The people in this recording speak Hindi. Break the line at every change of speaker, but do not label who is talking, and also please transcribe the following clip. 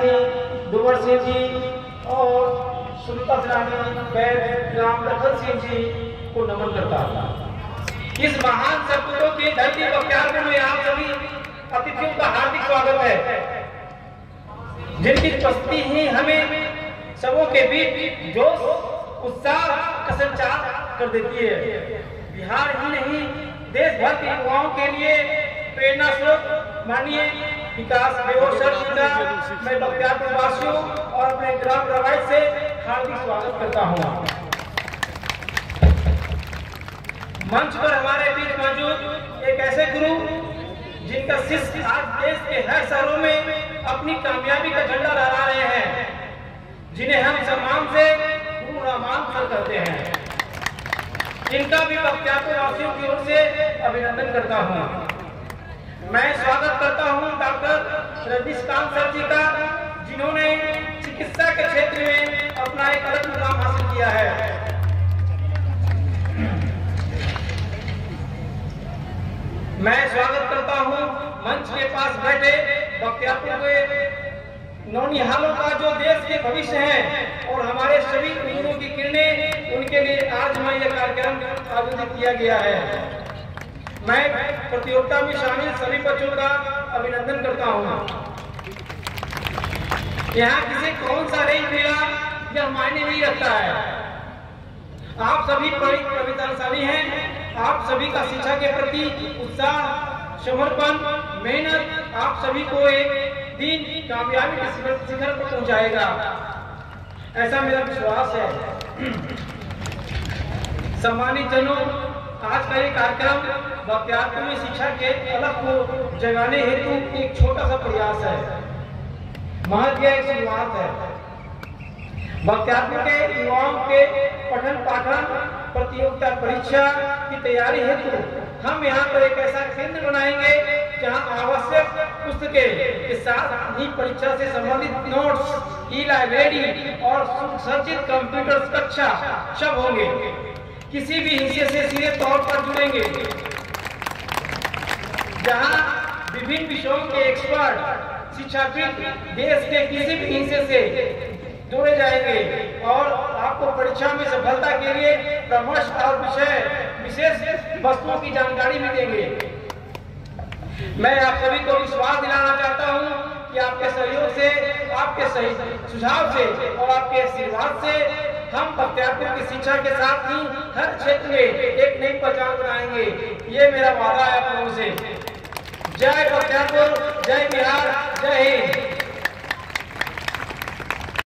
सेनानी दुबर सिंह जी और सुनीता सेनानी वैद राम लखन सिंह जी को नमन करता हूँ। इस महान सपूतों की धरती बख्तियारपुर में आप सभी अतिथियों का हार्दिक स्वागत है, जिनकी उपस्थिति ही हमें सबों के बीच जोश उत्साह का संचार कर देती है। बिहार ही नहीं देश भर के युवाओं के लिए प्रेरणा स्रोत माननीय विकास सर जी का मैं बख्तियारपुर वासियों और अपने ग्राम रवायत से हार्दिक स्वागत करता हूँ। मंच पर हमारे बीच मौजूद एक ऐसे गुरु जिनका शिष्य आज देश के हर शहरों में अपनी कामयाबी का झंडा लहरा रहे हैं, जिन्हें हम सम्मान से गुरु रहमान सर करते हैं। इनका भी बख्तियारपुर वासियों की ओर से अभिनंदन करता हूँ। मैं स्वागत करता हूँ डॉक्टर रजनीकांत सर जी का, जिन्होंने चिकित्सा के क्षेत्र में अपना एक अलग मुकाम हासिल किया है। मैं स्वागत करता हूँ मंच के पास बैठे बख्तियारपुर के नौनिहालों का, जो देश के भविष्य हैं और हमारे सभी उम्मीदों की किरणें, उनके लिए आज मैं यह कार्यक्रम आयोजित किया गया है। मैं प्रतियोगिता में शामिल सभी बच्चों का अभिनंदन करता हूँ। यहाँ किसी कौन सा रैंक मिला यह मायने नहीं रखता है। आप सभी प्रतिभाशाली हैं। आप सभी का शिक्षा के प्रति उत्साह, समर्पण, मेहनत आप सभी को एक दिन कामयाबी के शिखर पर पहुंचाएगा, ऐसा मेरा विश्वास है। सम्मानित जनों, आज का ये कार्यक्रम बख्तियारपुर में शिक्षा के अलग को जगाने हेतु एक छोटा सा प्रयास है, महज एक शुरुआत है। बख्तियारपुर के युवाओं के पठन पाठन, प्रतियोगिता परीक्षा की तैयारी हेतु हम यहाँ पर एक ऐसा केंद्र बनाएंगे जहाँ आवश्यक पुस्तकें के साथ ही परीक्षा से संबंधित नोट्स, ई लाइब्रेरी और सुसज्जित कंप्यूटर कक्षा सब होंगे। किसी भी हिस्से से सीधे तौर पर जुड़ेंगे, जहाँ विभिन्न विषयों के एक्सपर्ट शिक्षाविद देश के किसी भी हिस्से से जोड़े जाएंगे और आपको परीक्षा में सफलता के लिए परामर्श और विशेष वस्तुओं की जानकारी भी देंगे। मैं आप सभी को विश्वास दिलाना चाहता हूं कि आपके सहयोग से, आपके सही सुझाव से और आपके आशीर्वाद से हम बख्तियारपुर की शिक्षा के साथ ही हर क्षेत्र में एक नई पहचान बनाएंगे। ये मेरा वादा है आप लोगों से। जय बख्तियारपुर, जय बिहार, जय हिंद।